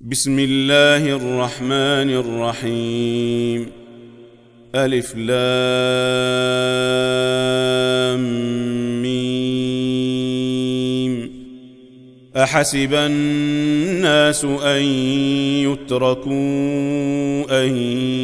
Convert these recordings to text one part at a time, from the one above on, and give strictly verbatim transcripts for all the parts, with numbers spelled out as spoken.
بسم الله الرحمن الرحيم. ألف لام ميم. أحسب الناس أن يتركوا أن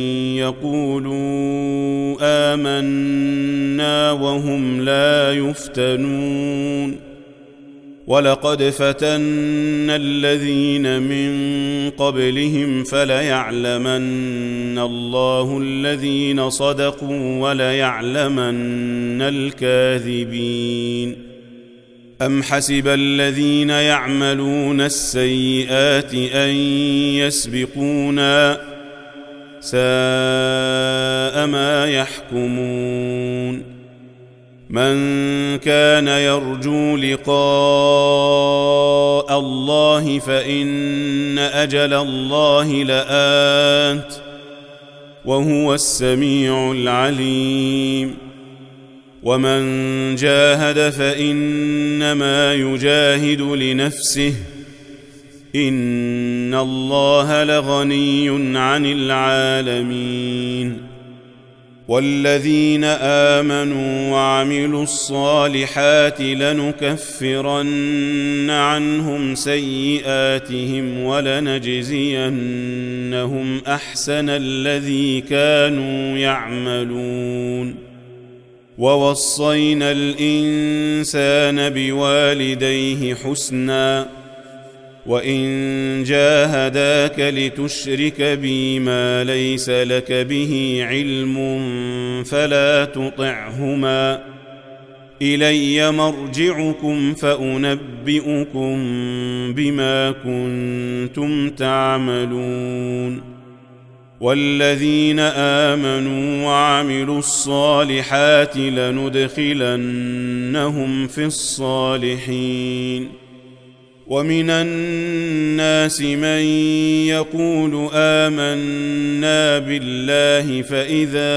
يقولوا آمنا وهم لا يفتنون. ولقد فتنا الذين من قبلهم فليعلمن الله الذين صدقوا وليعلمن الكاذبين. أم حسب الذين يعملون السيئات أن يسبقونا ساء ما يحكمون. من كان يرجو لقاء الله فإن أجل الله لآت وهو السميع العليم. ومن جاهد فإنما يجاهد لنفسه إن الله لغني عن العالمين. والذين آمنوا وعملوا الصالحات لنكفرن عنهم سيئاتهم ولنجزينهم أحسن الذي كانوا يعملون. ووصينا الإنسان بوالديه حسنا وإن جاهداك لتشرك بي ما ليس لك به علم فلا تطعهما إلي مرجعكم فأنبئكم بما كنتم تعملون. والذين آمنوا وعملوا الصالحات لندخلنهم في الصالحين. ومن الناس من يقول آمنا بالله فإذا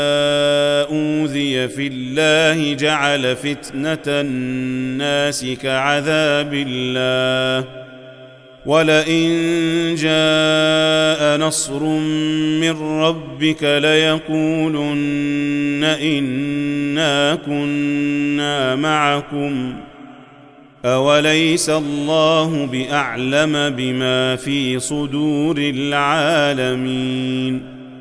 أوذي في الله جعل فتنة الناس كعذاب الله ولئن جاء نصر من ربك ليقولن إنا كنا معكم أوليس الله بأعلم بما في صدور العالمين.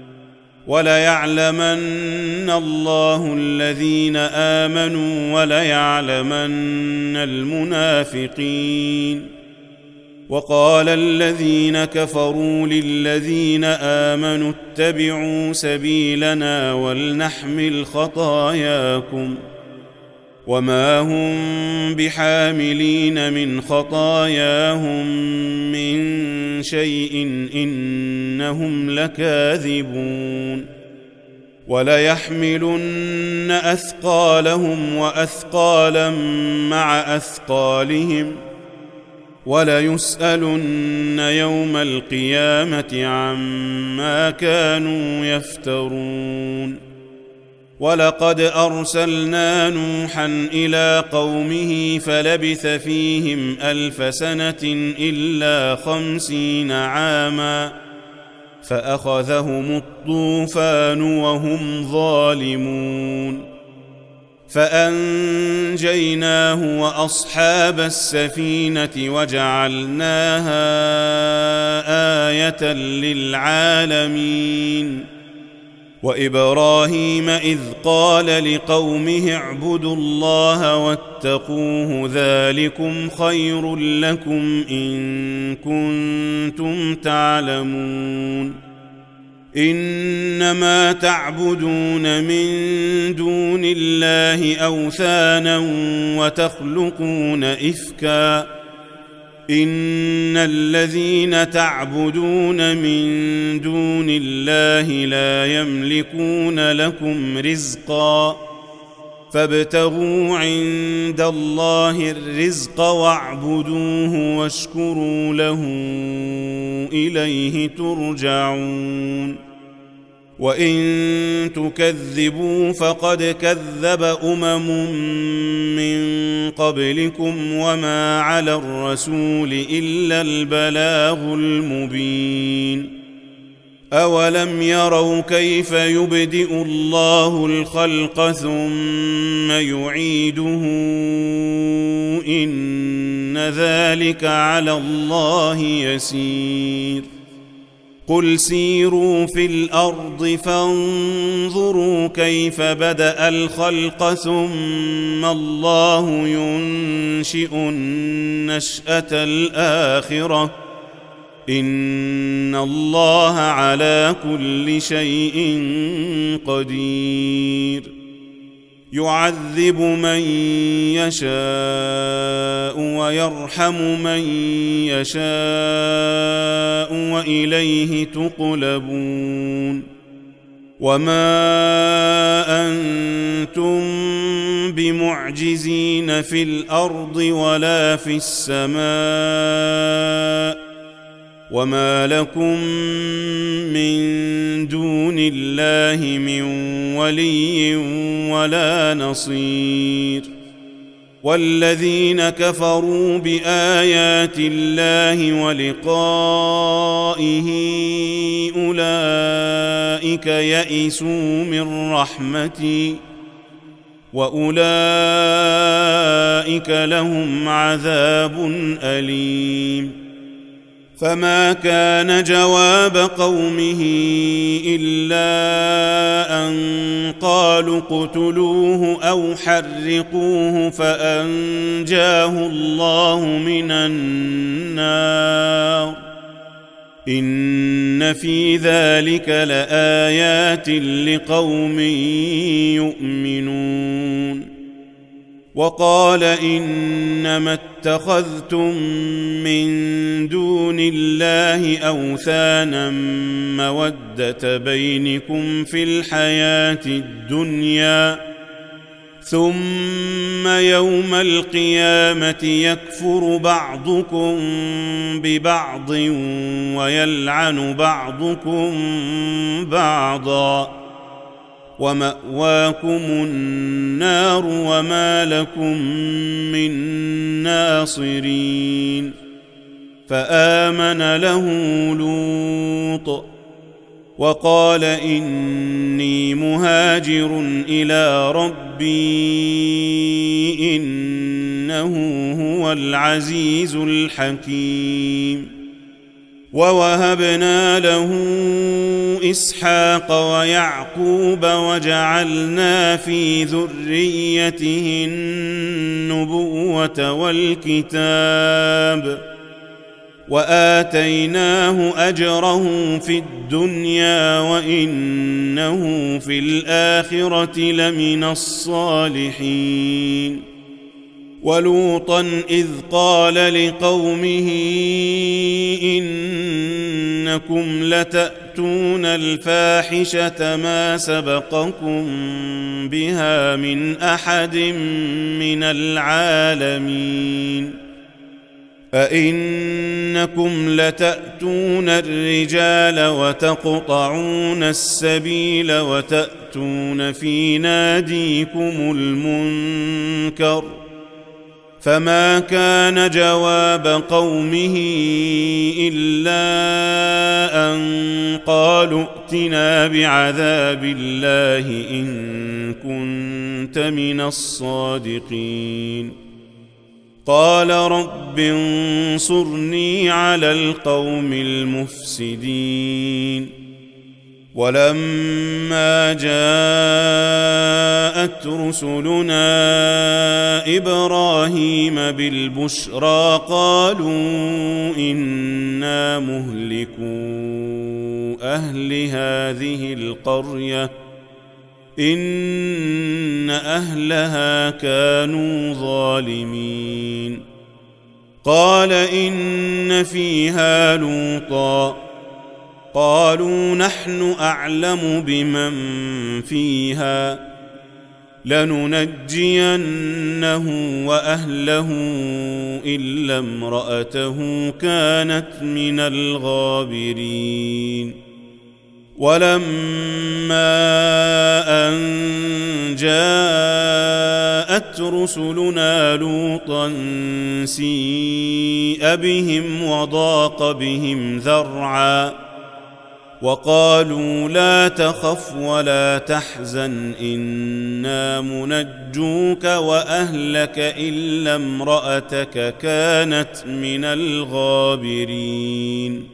وليعلمن الله الذين آمنوا وليعلمن المنافقين. وقال الذين كفروا للذين آمنوا اتبعوا سبيلنا ولنحمل خطاياكم وما هم بحاملين من خطاياهم من شيء إنهم لكاذبون. وليحملن أثقالهم وأثقالا مع أثقالهم وليسألن يوم القيامة عما كانوا يفترون. ولقد أرسلنا نوحا إلى قومه فلبث فيهم ألف سنة إلا خمسين عاما فأخذهم الطوفان وهم ظالمون. فأنجيناه وأصحاب السفينة وجعلناها آية للعالمين. وإبراهيم إذ قال لقومه اعبدوا الله واتقوه ذلكم خير لكم إن كنتم تعلمون. إنما تعبدون من دون الله أوثانا وتخلقون إفكا إن الذين تعبدون من دون الله لا يملكون لكم رزقا فابتغوا عند الله الرزق واعبدوه واشكروا له إليه ترجعون. وإن تكذبوا فقد كذب أمم من قبلكم وما على الرسول إلا البلاغ المبين أولم يروا كيف يبدئ الله الخلق ثم يعيده إن ذلك على الله يسير قل سيروا في الأرض فانظروا كيف بدأ الخلق ثم الله ينشئ النشأة الآخرة إن الله على كل شيء قدير يعذب من يشاء ويرحم من يشاء وإليه تقلبون وما أنتم بمعجزين في الأرض ولا في السماء وما لكم من دون الله من ولي ولا نصير والذين كفروا بآيات الله ولقائه أولئك يئسوا من رحمتي وأولئك لهم عذاب أليم فما كان جواب قومه إلا أن قالوا اقتلوه أو حرقوه فأنجاه الله من النار إن في ذلك لآيات لقوم يؤمنون وقال إنما اتخذتم من دون الله أوثانا مودة بينكم في الحياة الدنيا ثم يوم القيامة يكفر بعضكم ببعض ويلعن بعضكم بعضا ومأواكم النار وما لكم من ناصرين فآمن له لوط وقال إني مهاجر إلى ربي إنه هو العزيز الحكيم ووهبنا له إسحاق ويعقوب وجعلنا في ذريته النبوة والكتاب وآتيناه أجره في الدنيا وإنه في الآخرة لمن الصالحين ولوطا إذ قال لقومه إنكم لتأتون الفاحشة ما سبقكم بها من أحد من العالمين أئنكم لتأتون الرجال وتقطعون السبيل وتأتون في ناديكم المنكر فما كان جواب قومه إلا أن قالوا ائتنا بعذاب الله إن كنت من الصادقين قال رب انصرني على القوم المفسدين ولما جاءت رسلنا إبراهيم بالبشرى قالوا إنا مهلكو أهل هذه القرية إن أهلها كانوا ظالمين قال إن فيها لوطا قالوا نحن أعلم بمن فيها لننجينه وأهله إلا امرأته كانت من الغابرين ولما أن جاءت رسلنا لوطا سيء بهم وضاق بهم ذرعا وقالوا لا تخف ولا تحزن إنا منجوك وأهلك إلا امرأتك كانت من الغابرين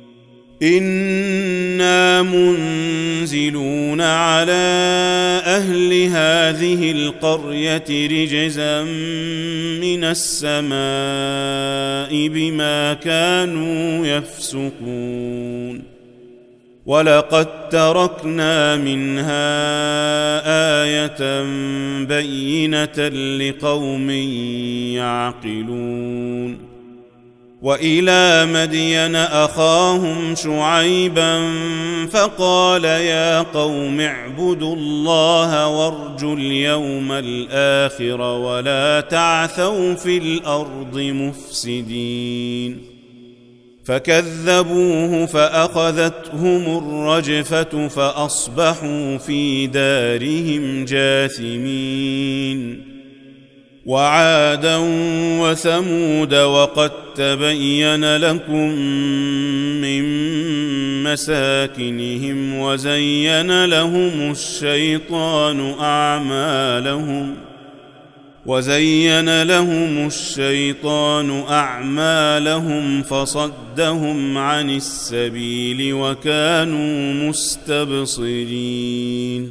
إنا منزلون على أهل هذه القرية رجزا من السماء بما كانوا يفسقون ولقد تركنا منها آية بينة لقوم يعقلون وإلى مدين أخاهم شعيبا فقال يا قوم اعبدوا الله وارجوا اليوم الآخر ولا تعثوا في الأرض مفسدين فكذبوه فأخذتهم الرجفة فأصبحوا في دارهم جاثمين وعادا وثمود وقد تبين لكم من مساكنهم وزين لهم الشيطان أعمالهم وزين لهم الشيطان أعمالهم فصدهم عن السبيل وكانوا مستبصرين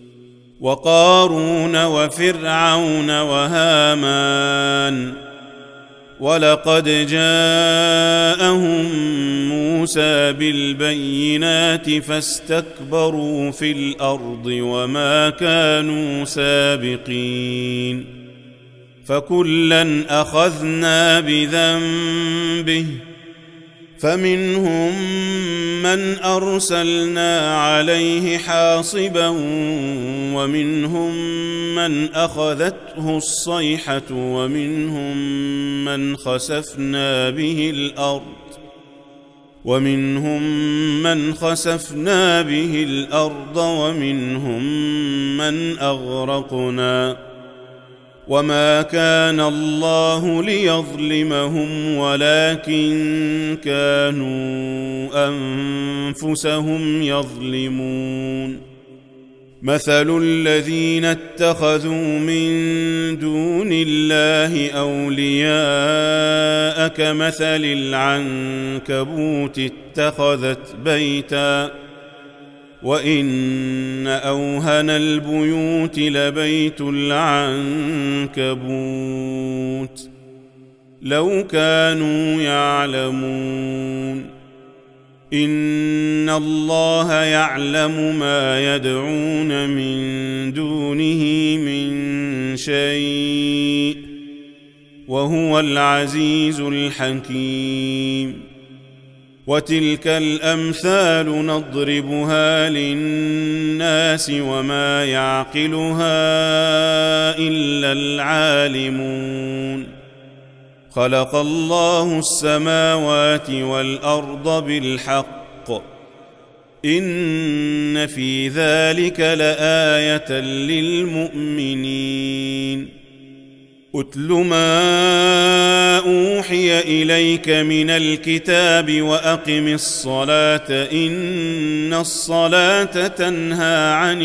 وقارون وفرعون وهامان ولقد جاءهم موسى بالبينات فاستكبروا في الأرض وما كانوا سابقين فكلا أخذنا بذنبه فمنهم من أرسلنا عليه حاصبا ومنهم من أخذته الصيحة ومنهم من خسفنا به الأرض ومنهم من خسفنا به الأرض ومنهم من أغرقنا وما كان الله ليظلمهم ولكن كانوا أنفسهم يظلمون مثل الذين اتخذوا من دون الله أولياء كمثل العنكبوت اتخذت بيتا وإن أوهن البيوت لبيت العنكبوت لو كانوا يعلمون إن الله يعلم ما يدعون من دونه من شيء وهو العزيز الحكيم وتلك الأمثال نضربها للناس وما يعقلها إلا العالمون خلق الله السماوات والأرض بالحق إن في ذلك لآية للمؤمنين أتل ما أوحي إليك من الكتاب وأقم الصلاة إن الصلاة تنهى عن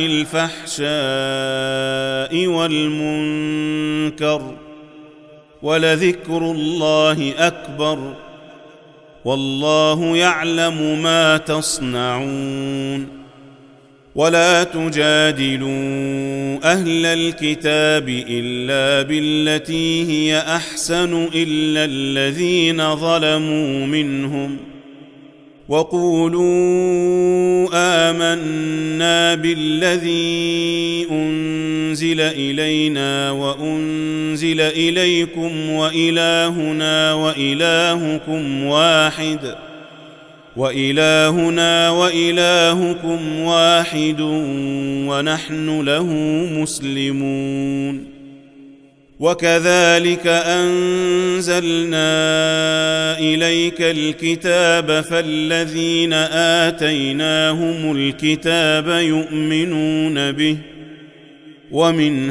الفحشاء والمنكر ولذكر الله أكبر والله يعلم ما تصنعون ولا تجادلوا أهل الكتاب إلا بالتي هي أحسن إلا الذين ظلموا منهم وقولوا آمنا بالذي أنزل إلينا وأنزل إليكم وإلهنا وإلهكم واحد وإلهنا وإلهكم واحد ونحن له مسلمون وكذلك أنزلنا إليك الكتاب فالذين آتيناهم الكتاب يؤمنون به ومن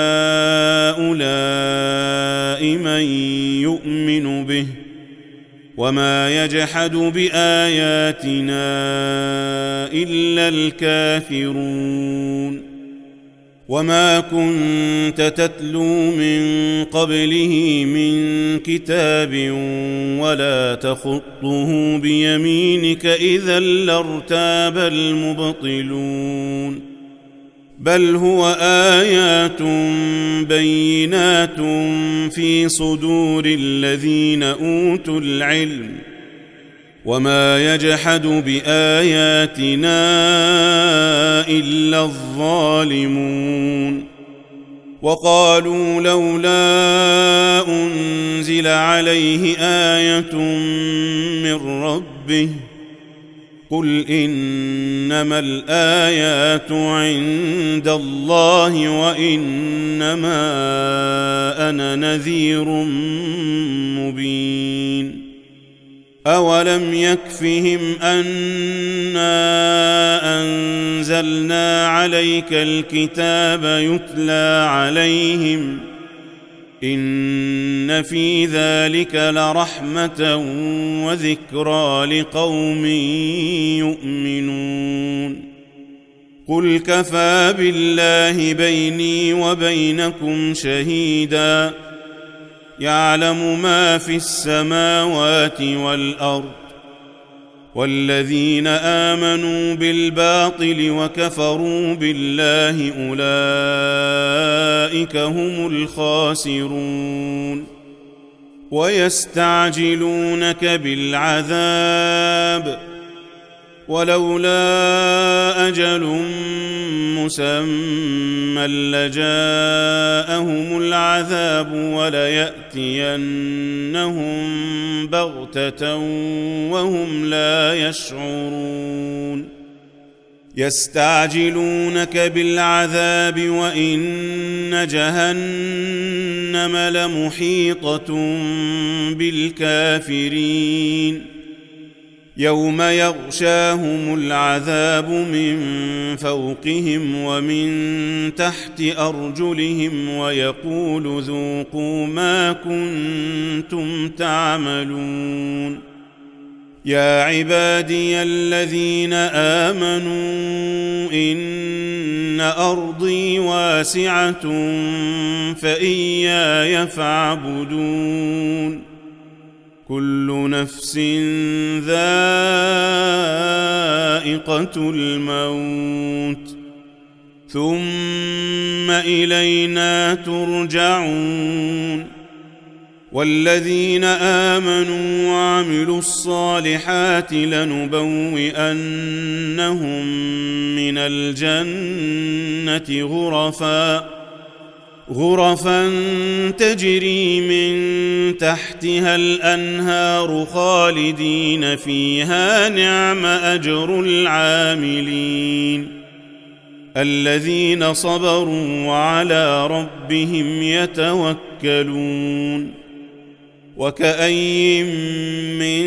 هؤلاء من يؤمن به وما يجحد بآياتنا إلا الكافرون وما كنت تتلو من قبله من كتاب ولا تخطه بيمينك إذا لارتاب المبطلون بل هو آيات بينات في صدور الذين أوتوا العلم وما يجحد بآياتنا إلا الظالمون وقالوا لولا أنزل عليه آية من ربه قل إنما الآيات عند الله وإنما أنا نذير مبين أولم يكفهم أنا أنزلنا عليك الكتاب يتلى عليهم إن في ذلك لرحمة وذكرى لقوم يؤمنون قل كفى بالله بيني وبينكم شهيدا يعلم ما في السماوات والأرض والذين آمنوا بالباطل وكفروا بالله أولئك هم الخاسرون ويستعجلونك بالعذاب ولولا أجل مسمى لجاءهم العذاب وليأتينهم بغتة وهم لا يشعرون يستعجلونك بالعذاب وإن جهنم لمحيطة بالكافرين يوم يغشاهم العذاب من فوقهم ومن تحت أرجلهم ويقول ذوقوا ما كنتم تعملون يا عبادي الذين آمنوا إن أرضي واسعة فإياي فاعبدون كل نفس ذائقة الموت ثم إلينا ترجعون والذين آمنوا وعملوا الصالحات لنبوئنهم من الجنة غرفاً غرفا تجري من تحتها الأنهار خالدين فيها نعم أجر العاملين الذين صبروا وعلى ربهم يتوكلون وكأي من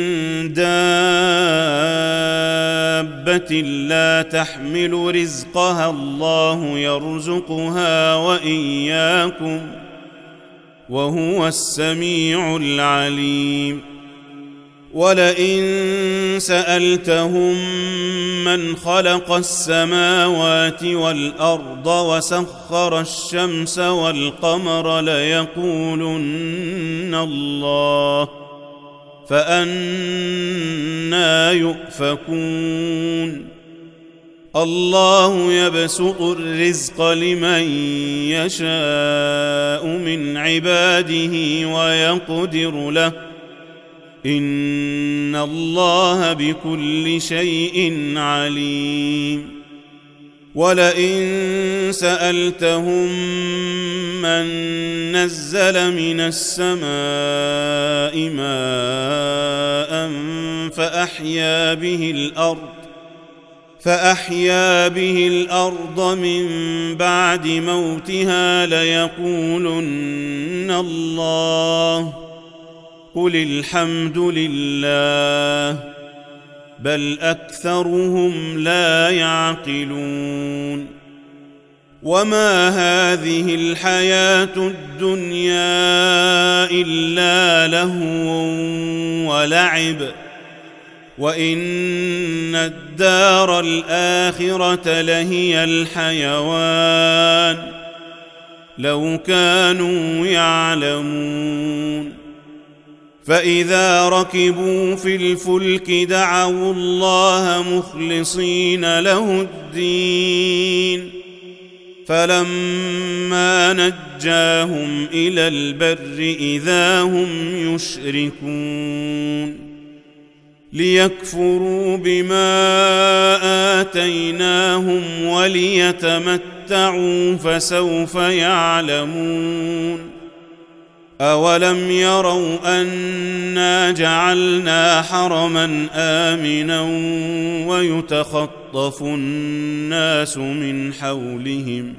دابة لا تحمل رزقها الله يرزقها وإياكم وهو السميع العليم ولئن سألتهم من خلق السماوات والأرض وسخر الشمس والقمر ليقولن الله فأنى يؤفكون الله يبسط الرزق لمن يشاء من عباده ويقدر له إن الله بكل شيء عليم ولئن سألتهم من نزل من السماء ماء فأحيا به الأرض فأحيا به الأرض من بعد موتها ليقولن الله قل الحمد لله بل أكثرهم لا يعقلون وما هذه الحياة الدنيا إلا لهو ولعب وإن الدار الآخرة لهي الحيوان لو كانوا يعلمون فإذا ركبوا في الفلك دعوا الله مخلصين له الدين فلما نجاهم إلى البر إذا هم يشركون ليكفروا بما آتيناهم وليتمتعوا فسوف يعلمون أولم يروا أنا جعلنا حرما آمنا ويتخطف الناس من حولهم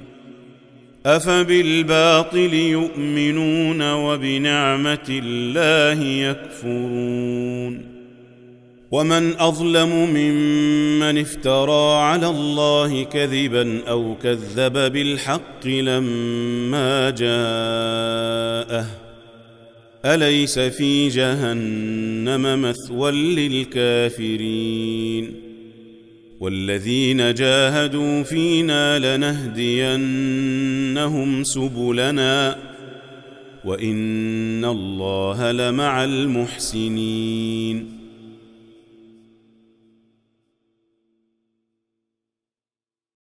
أفبالباطل يؤمنون وبنعمة الله يكفرون ومن أظلم ممن افترى على الله كذبا أو كذب بالحق لما جاءه أليس في جهنم مثوى للكافرين والذين جاهدوا فينا لنهدينهم سبلنا وإن الله لمع المحسنين